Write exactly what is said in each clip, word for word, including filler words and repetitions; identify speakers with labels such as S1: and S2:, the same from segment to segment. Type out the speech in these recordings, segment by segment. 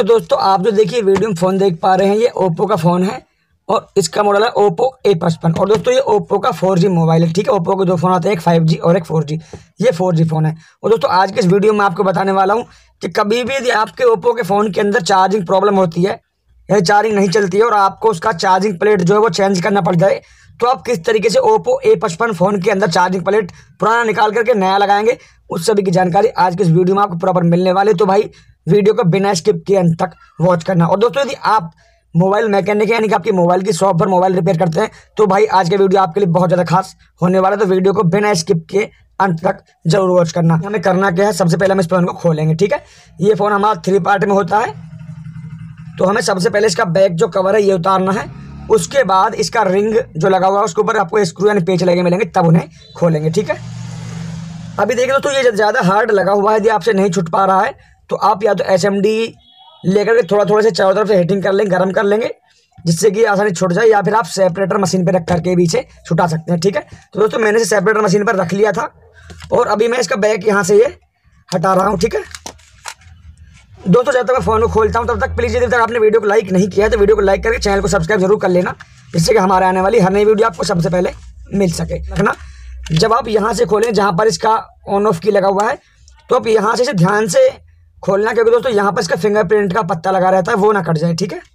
S1: तो दोस्तों आप जो देखिए वीडियो में फ़ोन देख पा रहे हैं, ये ओप्पो का फ़ोन है और इसका मॉडल है ओप्पो ए पचपन। और दोस्तों ये ओप्पो का फोर जी मोबाइल है, ठीक है। ओप्पो के दो फ़ोन आते हैं, एक फाइव जी और एक फोर जी। ये फोर जी फ़ोन है। और दोस्तों आज के इस वीडियो में आपको बताने वाला हूँ कि कभी भी यदि आपके ओप्पो के फ़ोन के अंदर चार्जिंग प्रॉब्लम होती है या चार्जिंग नहीं चलती है और आपको उसका चार्जिंग प्लेट जो है वो चेंज करना पड़ जाए, तो आप किस तरीके से ओप्पो ए पचपन फ़ोन के अंदर चार्जिंग प्लेट पुराना निकाल करके नया लगाएंगे, उस सभी की जानकारी आज के इस वीडियो में आपको प्रॉपर मिलने वाली है। तो भाई वीडियो को बिना स्किप किए अंत तक वॉच करना। और दोस्तों यदि आप मोबाइल मैकेनिक है, यानी कि आपकी मोबाइल की शॉप पर मोबाइल रिपेयर करते हैं, तो भाई आज के वीडियो आपके लिए बहुत ज़्यादा खास होने वाला है। तो वीडियो को बिना स्किप किए अंत तक जरूर वॉच करना। हमें करना क्या है, सबसे पहले हम इस फ़ोन को खोलेंगे, ठीक है। ये फ़ोन हमारा थ्री पार्ट में होता है, तो हमें सबसे पहले इसका बैक जो कवर है ये उतारना है। उसके बाद इसका रिंग जो लगा हुआ है उसके ऊपर आपको स्क्रू यानी पेच लगे मिलेंगे, तब उन्हें खोलेंगे, ठीक है। अभी देखिए दोस्तों ये ज़्यादा हार्ड लगा हुआ है, यदि आपसे नहीं छुट पा रहा है तो आप या तो एस एम डी लेकर के थोड़ा थोड़ा से चारों तरफ से हीटिंग कर लेंगे, गर्म कर लेंगे, जिससे कि आसानी छुट जाए, या फिर आप सेपरेटर मशीन पर रख करके भी इसे छुटा सकते हैं, ठीक है। तो दोस्तों मैंने इसे सेपरेटर मशीन पर रख लिया था और अभी मैं इसका बैक यहाँ से ये हटा रहा हूँ, ठीक है। दोस्तों जब तक मैं फ़ोन को खोलता हूँ तब तक प्लीज़ यदि तक आपने वीडियो को लाइक नहीं किया है तो वीडियो को लाइक करके चैनल को सब्सक्राइब जरूर कर लेना, जिससे कि हमारे आने वाली हर नई वीडियो आपको सबसे पहले मिल सके। रखना जब आप यहाँ से खोलें जहाँ पर इसका ऑन ऑफ की लगा हुआ है, तो आप यहाँ से इसे ध्यान से खोलना, क्योंकि दोस्तों यहाँ पर इसका फिंगरप्रिंट का पत्ता लगा रहता है, वो ना कट जाए, ठीक है।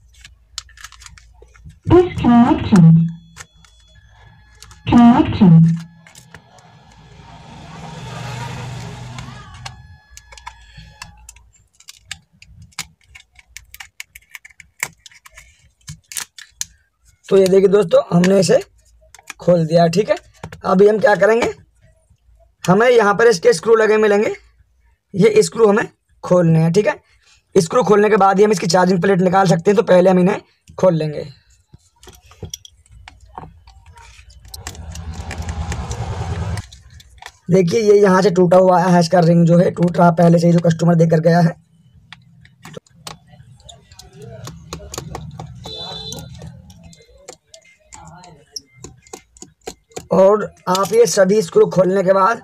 S1: तो ये देखिए दोस्तों हमने इसे खोल दिया, ठीक है। अभी हम क्या करेंगे, हमें यहाँ पर इसके स्क्रू लगे मिलेंगे, ये स्क्रू हमें खोलने हैं, ठीक है। स्क्रू खोलने के बाद ही हम इसकी चार्जिंग प्लेट निकाल सकते हैं, तो पहले हम इन्हें खोल लेंगे। देखिए ये यहाँ से टूटा हुआ है, इसका रिंग जो है टूट रहा पहले से ही, जो कस्टमर देकर गया है। और आप ये सभी स्क्रू खोलने के बाद,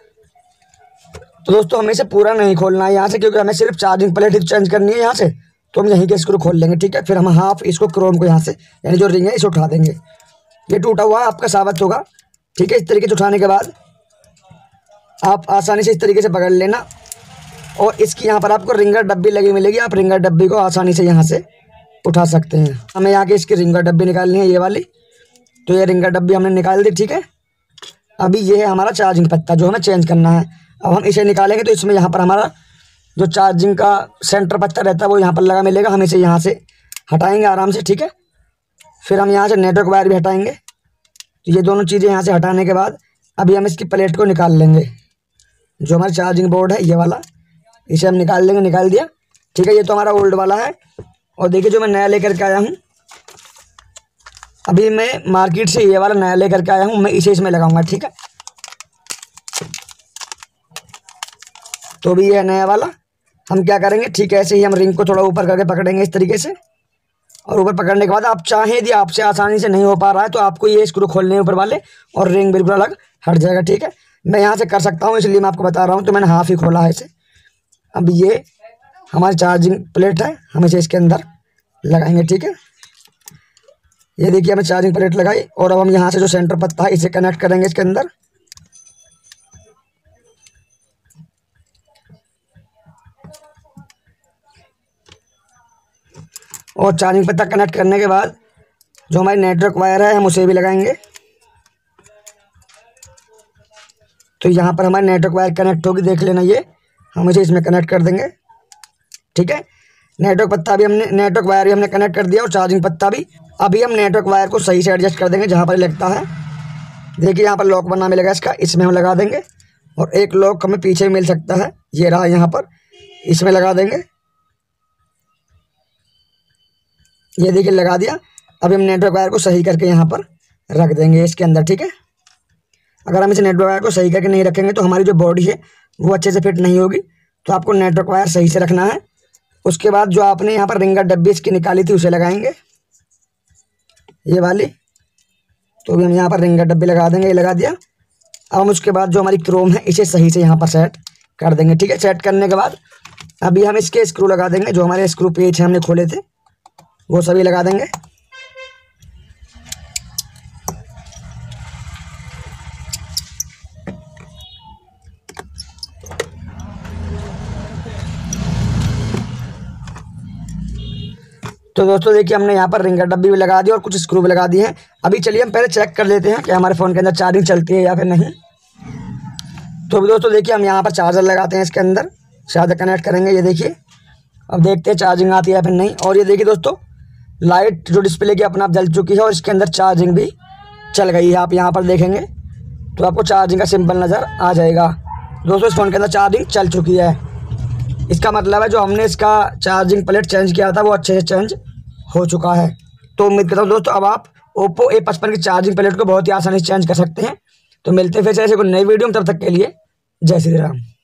S1: तो दोस्तों हमें इसे पूरा नहीं खोलना है यहाँ से, क्योंकि हमें सिर्फ चार्जिंग प्लेट ही चेंज करनी है यहाँ से, तो हम यहीं के स्क्रू खोल लेंगे, ठीक है। फिर हम हाफ इसको क्रोम को यहाँ से यानी जो रिंग है इसे उठा देंगे। ये टूटा हुआ आपका साबित होगा, ठीक है। इस तरीके से उठाने के बाद आप आसानी से इस तरीके से पकड़ लेना और इसकी यहाँ पर आपको रिंगर डब्बी लगी मिलेगी, आप रिंगर डब्बी को आसानी से यहाँ से उठा सकते हैं। हमें यहाँ के इसकी रिंगर डब्बी निकालनी है, ये वाली। तो ये रिंगर डब्बी हमने निकाल दी, ठीक है। अभी ये है हमारा चार्जिंग पत्ता जो हमें चेंज करना है। अब हम इसे निकालेंगे तो इसमें यहाँ पर हमारा जो चार्जिंग का सेंटर पत्ता रहता है वो यहाँ पर लगा मिलेगा, हम इसे यहाँ से हटाएंगे आराम से, ठीक है। फिर हम यहाँ से नेटवर्क वायर भी हटाएंगे। तो ये दोनों चीज़ें यहाँ से हटाने के बाद अभी हम इसकी प्लेट को निकाल लेंगे, जो हमारा चार्जिंग बोर्ड है ये वाला, इसे हम निकाल लेंगे। निकाल दिया, ठीक है। ये तो हमारा ओल्ड वाला है। और देखिए जो मैं नया लेकर के आया हूँ, अभी मैं मार्केट से ये वाला नया लेकर के आया हूँ, मैं इसे इसमें लगाऊंगा, ठीक है। तो भी ये है नया वाला। हम क्या करेंगे, ठीक है, ऐसे ही हम रिंग को थोड़ा ऊपर करके पकड़ेंगे इस तरीके से, और ऊपर पकड़ने के बाद आप चाहें यदि आपसे आसानी से नहीं हो पा रहा है तो आपको ये स्क्रू खोलने हैं ऊपर वाले और रिंग बिल्कुल अलग हट जाएगा, ठीक है। मैं यहाँ से कर सकता हूँ इसलिए मैं आपको बता रहा हूँ, तो मैंने हाफ ही खोला है इसे। अब ये हमारी चार्जिंग प्लेट है, हम इसे इसके अंदर लगाएंगे, ठीक है। ये देखिए हमें चार्जिंग प्लेट लगाई और अब हम यहाँ से जो सेंटर पत्ता है इसे कनेक्ट करेंगे इसके अंदर। और चार्जिंग पत्ता कनेक्ट करने के बाद जो हमारी नेटवर्क वायर है हम उसे भी लगाएंगे। तो यहाँ पर हमारी नेटवर्क वायर कनेक्ट होगी, देख लेना, ये हम इसे इसमें कनेक्ट कर देंगे, ठीक है। नेटवर्क पत्ता भी हमने नेटवर्क वायर भी हमने कनेक्ट कर दिया और चार्जिंग पत्ता भी। अभी हम नेटवर्क वायर को सही से एडजस्ट कर देंगे जहाँ पर लगता है। देखिए यहाँ पर लॉक बना मिलेगा इसका, इसमें हम लगा देंगे। और एक लॉक हमें पीछे मिल सकता है, ये रहा यहाँ पर, इसमें लगा देंगे। ये देखिए लगा दिया। अभी हम नेटवर्क वायर को सही करके यहाँ पर रख देंगे इसके अंदर, ठीक है। अगर हम इसे नेटवर्क वायर को सही करके नहीं रखेंगे तो हमारी जो बॉडी है वो अच्छे से फिट नहीं होगी, तो आपको नेटवर्क वायर सही से रखना है। उसके बाद जो आपने यहाँ पर रिंगर डब्बी इसकी निकाली थी उसे लगाएंगे, ये वाली। तो भी हम यहाँ पर रिंगर डब्बी लगा देंगे, ये लगा दिया। अब हम उसके बाद जो हमारी क्रोम है इसे सही से यहाँ पर सेट कर देंगे, ठीक है। सेट करने के बाद अभी हम इसके स्क्रू लगा देंगे, जो हमारे स्क्रू पेच हैं हमने खोले थे वो सभी लगा देंगे। तो दोस्तों देखिए हमने यहाँ पर रिंगर डब्बी भी लगा दी और कुछ स्क्रू भी लगा दिए हैं। अभी चलिए हम पहले चेक कर लेते हैं कि हमारे फ़ोन के अंदर चार्जिंग चलती है या फिर नहीं। तो अभी दोस्तों देखिए हम यहाँ पर चार्जर लगाते हैं, इसके अंदर चार्जर कनेक्ट करेंगे। ये देखिए अब देखते हैं चार्जिंग आती है या फिर नहीं। और ये देखिए दोस्तों लाइट जो डिस्प्ले की अपने आप जल चुकी है और इसके अंदर चार्जिंग भी चल गई है। आप यहाँ पर देखेंगे तो आपको चार्जिंग का सिंबल नज़र आ जाएगा। दोस्तों इस फ़ोन के अंदर चार्जिंग चल चुकी है। इसका मतलब है जो हमने इसका चार्जिंग प्लेट चेंज किया था वो अच्छे से चेंज हो चुका है। तो उम्मीद करता हूँ दोस्तों अब आप ओप्पो ए पचपन की चार्जिंग प्लेट को बहुत ही आसानी से चेंज कर सकते हैं। तो मिलते हैं फिर से ऐसे कोई नई वीडियो में, तब तक के लिए जय श्री राम।